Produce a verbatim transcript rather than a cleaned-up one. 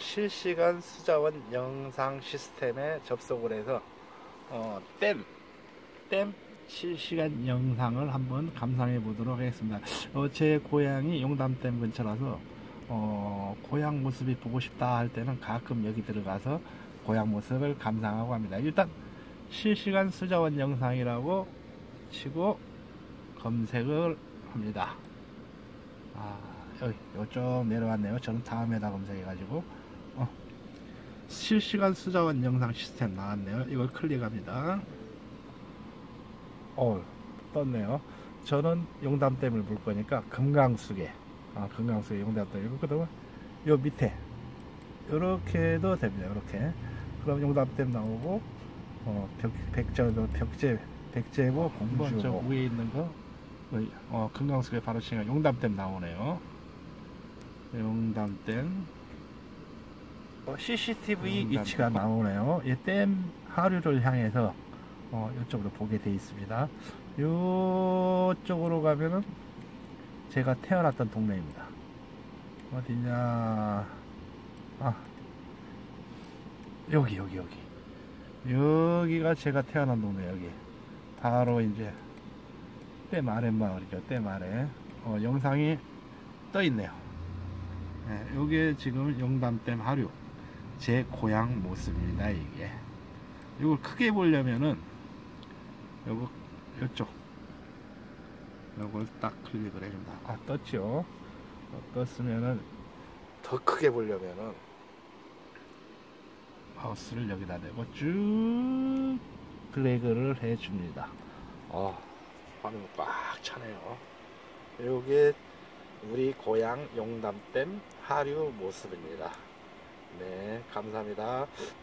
실시간 수자원 영상 시스템에 접속을 해서 어, 댐, 댐 실시간 영상을 한번 감상해 보도록 하겠습니다. 어, 제 고향이 용담댐 근처라서 어, 고향 모습이 보고 싶다 할 때는 가끔 여기 들어가서 고향 모습을 감상하고 합니다. 일단 실시간 수자원 영상이라고 치고 검색을 합니다. 아, 여기 요쪽 내려왔네요. 저는 다음에다 검색해가지고 어, 실시간 수자원 영상 시스템 나왔네요. 이걸 클릭합니다. 어, 떴네요. 저는 용담댐을 볼 거니까 금강수계, 아, 금강수계 용담댐 이거거든요. 요 밑에 이렇게도 됩니다. 이렇게. 그럼 용담댐 나오고 어, 벽, 백제, 벽제, 백제고 공주고 저 위에 있는 거 어, 금강수계 바로 지금 용담댐 나오네요. 용담댐 어, 씨씨티비 용담댐. 위치가 나오네요. 이 댐 하류를 향해서 어, 이쪽으로 보게 되어 있습니다. 이쪽으로 가면은 제가 태어났던 동네입니다. 어디냐? 아, 여기 여기 여기 여기가 제가 태어난 동네. 여기 바로 이제 댐 아랫마을이죠. 댐 아래 어, 영상이 떠 있네요. 네, 요게 지금 용담댐 하류 제 고향 모습입니다. 이게 이걸 크게 보려면은 요거 요쪽 요걸 딱 클릭을 해줍니다. 아, 떴죠. 어, 떴으면은 더 크게 보려면은 마우스를 여기다 대고 쭉 드래그를 해줍니다. 어, 화면 꽉 차네요. 요게 우리 고향 용담댐 하류 모습입니다. 네, 감사합니다.